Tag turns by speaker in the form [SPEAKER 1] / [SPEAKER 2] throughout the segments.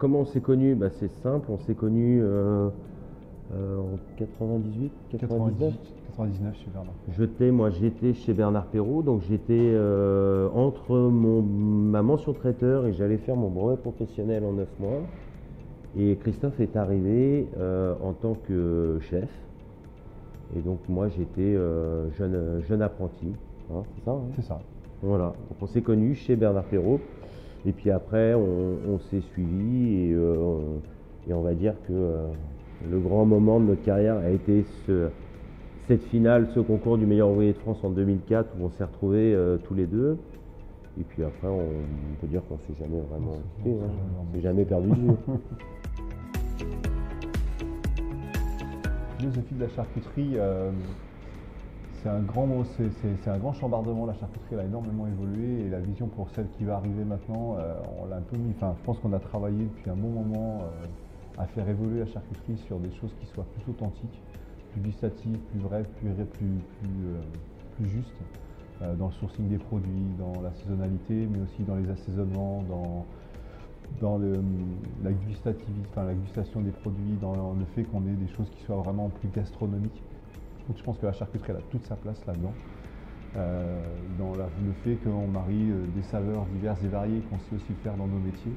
[SPEAKER 1] comment on s'est connus? C'est simple, on s'est connus en 98, 99.
[SPEAKER 2] 99 chez Bernard.
[SPEAKER 1] J'étais chez Bernard Perrault, donc j'étais entre ma mention traiteur et j'allais faire mon brevet professionnel en 9 mois. Et Christophe est arrivé en tant que chef. Et donc moi j'étais jeune apprenti. Hein, c'est ça, hein?
[SPEAKER 2] C'est ça.
[SPEAKER 1] Voilà, donc on s'est connus chez Bernard Perrault. Et puis après on s'est suivis et on va dire que le grand moment de notre carrière a été cette finale, ce concours du meilleur ouvrier de France en 2004 où on s'est retrouvés tous les deux. Et puis après, on peut dire qu'on s'est jamais vraiment quitté, hein. On s'est jamais perdu de vue.
[SPEAKER 2] La philosophie de la charcuterie, c'est un grand chambardement. La charcuterie elle a énormément évolué et la vision pour celle qui va arriver maintenant, on l'a un peu mis. Enfin, je pense qu'on a travaillé depuis un bon moment à faire évoluer la charcuterie sur des choses qui soient plus authentiques, plus gustatives, plus vraies, plus justes, dans le sourcing des produits, dans la saisonnalité, mais aussi dans les assaisonnements, dans la gustation des produits, dans le fait qu'on ait des choses qui soient vraiment plus gastronomiques. Donc je pense que la charcuterie elle a toute sa place là-dedans. Dans le fait qu'on marie des saveurs diverses et variées, qu'on sait aussi faire dans nos métiers.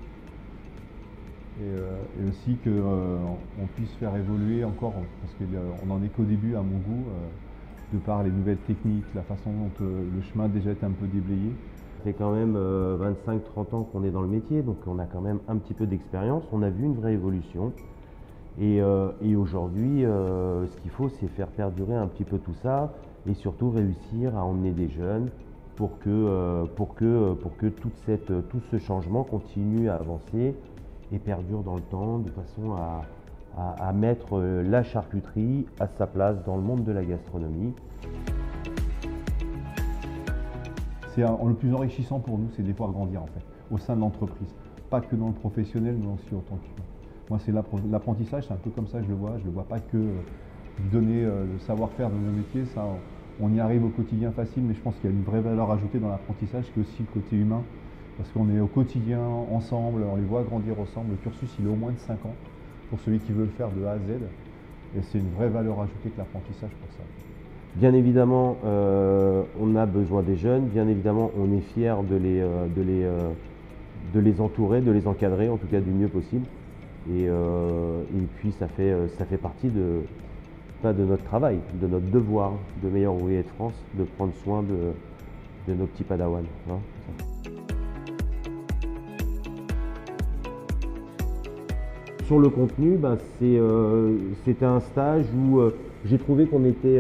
[SPEAKER 2] Et aussi qu'on puisse faire évoluer encore, parce qu'on n'en est qu'au début à mon goût, de par les nouvelles techniques, la façon dont le chemin a déjà été un peu déblayé.
[SPEAKER 1] Ça fait quand même 25-30 ans qu'on est dans le métier, donc on a quand même un petit peu d'expérience, on a vu une vraie évolution. Et aujourd'hui, ce qu'il faut, c'est faire perdurer un petit peu tout ça et surtout réussir à emmener des jeunes pour que tout ce changement continue à avancer et perdure dans le temps de façon à mettre la charcuterie à sa place dans le monde de la gastronomie.
[SPEAKER 2] Le plus enrichissant pour nous, c'est de les voir grandir en fait, au sein de l'entreprise. Pas que dans le professionnel, mais aussi en tant qu'humain. Moi, c'est l'apprentissage, c'est un peu comme ça que je le vois. Je ne le vois pas que donner le savoir-faire de nos métiers. Ça, on y arrive au quotidien facile, mais je pense qu'il y a une vraie valeur ajoutée dans l'apprentissage, qui est aussi le côté humain. Parce qu'on est au quotidien ensemble, on les voit grandir ensemble. Le cursus, il est au moins de 5 ans pour celui qui veut le faire de A à Z. Et c'est une vraie valeur ajoutée que l'apprentissage pour ça.
[SPEAKER 1] Bien évidemment, on a besoin des jeunes. Bien évidemment, on est fiers de les entourer, de les encadrer, en tout cas du mieux possible. Et puis ça fait partie pas de notre travail, de notre devoir de meilleur ouvrier de France, de prendre soin de nos petits padawans. Hein. Sur le contenu, c'était un stage où j'ai trouvé qu'on était,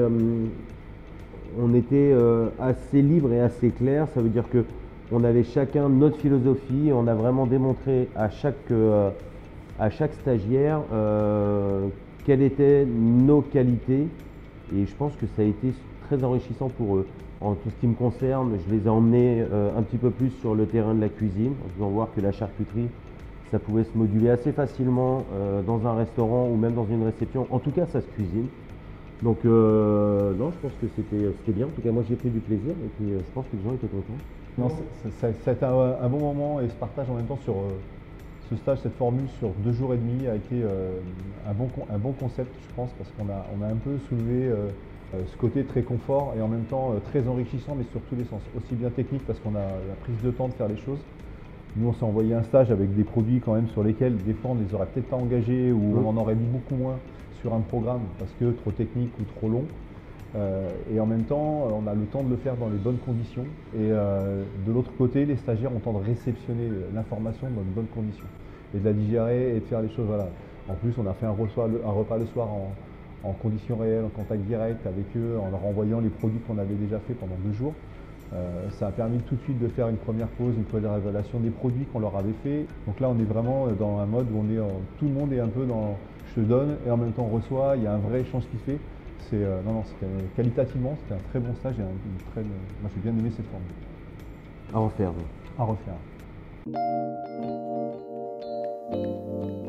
[SPEAKER 1] assez libre et assez clair. Ça veut dire qu'on avait chacun notre philosophie. On a vraiment démontré à chaque stagiaire quelles étaient nos qualités. Et je pense que ça a été très enrichissant pour eux. En tout ce qui me concerne, je les ai emmenés un petit peu plus sur le terrain de la cuisine, en faisant voir que la charcuterie, ça pouvait se moduler assez facilement dans un restaurant ou même dans une réception. En tout cas, ça se cuisine. Donc, non, je pense que c'était bien. En tout cas, moi, j'ai pris du plaisir et puis je pense que les gens étaient contents.
[SPEAKER 2] Non, ça a été un bon moment et ce partage en même temps sur ce stage, cette formule sur 2 jours et demi a été un bon concept, je pense, parce qu'on a un peu soulevé ce côté très confort et en même temps très enrichissant, mais sur tous les sens. Aussi bien technique parce qu'on a la prise de temps de faire les choses. Nous, on s'est envoyé un stage avec des produits quand même sur lesquels des fois on ne les aurait peut-être pas engagés ou on en aurait mis beaucoup moins sur un programme parce que trop technique ou trop long. Et en même temps, on a le temps de le faire dans les bonnes conditions. Et de l'autre côté, les stagiaires ont le temps de réceptionner l'information dans de bonnes conditions et de la digérer et de faire les choses. Voilà. En plus, on a fait un repas le soir en conditions réelles, en contact direct avec eux, en leur envoyant les produits qu'on avait déjà fait pendant 2 jours. Ça a permis tout de suite de faire une première pause, une première révélation des produits qu'on leur avait fait. Donc là, on est vraiment dans un mode où tout le monde est un peu dans je te donne et en même temps on reçoit. Il y a un vrai échange qui se fait. Qualitativement, c'était un très bon stage et moi j'ai bien aimé cette formule.
[SPEAKER 1] À refaire.
[SPEAKER 2] À refaire.